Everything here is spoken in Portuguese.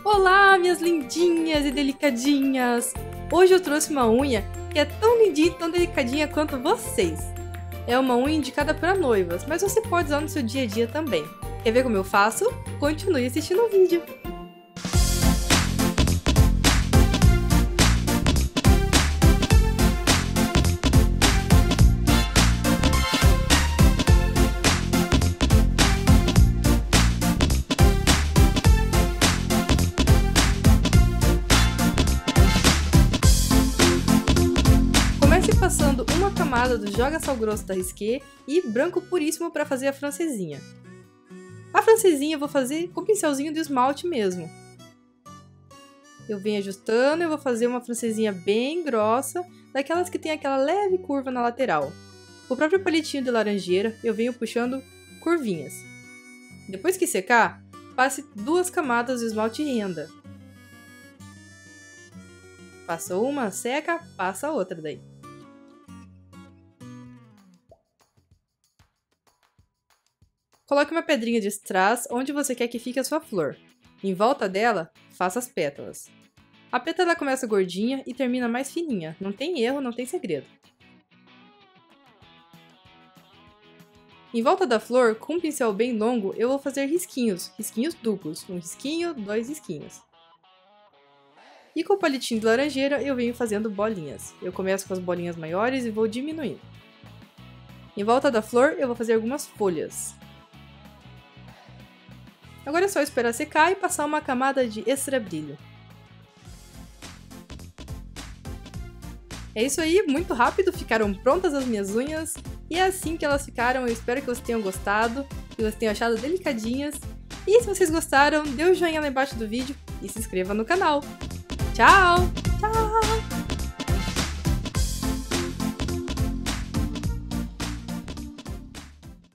Olá, minhas lindinhas e delicadinhas! Hoje eu trouxe uma unha que é tão lindinha e tão delicadinha quanto vocês. É uma unha indicada para noivas, mas você pode usar no seu dia a dia também. Quer ver como eu faço? Continue assistindo o vídeo! Comece passando uma camada do Joga Sal Grosso da Risqué e branco puríssimo para fazer a francesinha. A francesinha eu vou fazer com o pincelzinho do esmalte mesmo. Eu venho ajustando, eu vou fazer uma francesinha bem grossa, daquelas que tem aquela leve curva na lateral. Com o próprio palitinho de laranjeira eu venho puxando curvinhas. Depois que secar, passe 2 camadas de esmalte renda. Passa uma, seca, passa a outra daí. Coloque uma pedrinha de strass onde você quer que fique a sua flor. Em volta dela, faça as pétalas. A pétala começa gordinha e termina mais fininha. Não tem erro, não tem segredo. Em volta da flor, com um pincel bem longo, eu vou fazer risquinhos duplos. 1 risquinho, 2 risquinhos. E com o palitinho de laranjeira, eu venho fazendo bolinhas. Eu começo com as bolinhas maiores e vou diminuindo. Em volta da flor, eu vou fazer algumas folhas. Agora é só esperar secar e passar uma camada de extra brilho. É isso aí, muito rápido, ficaram prontas as minhas unhas. E é assim que elas ficaram, eu espero que vocês tenham gostado, que vocês tenham achado delicadinhas. E se vocês gostaram, dê um joinha lá embaixo do vídeo e se inscreva no canal. Tchau! Tchau!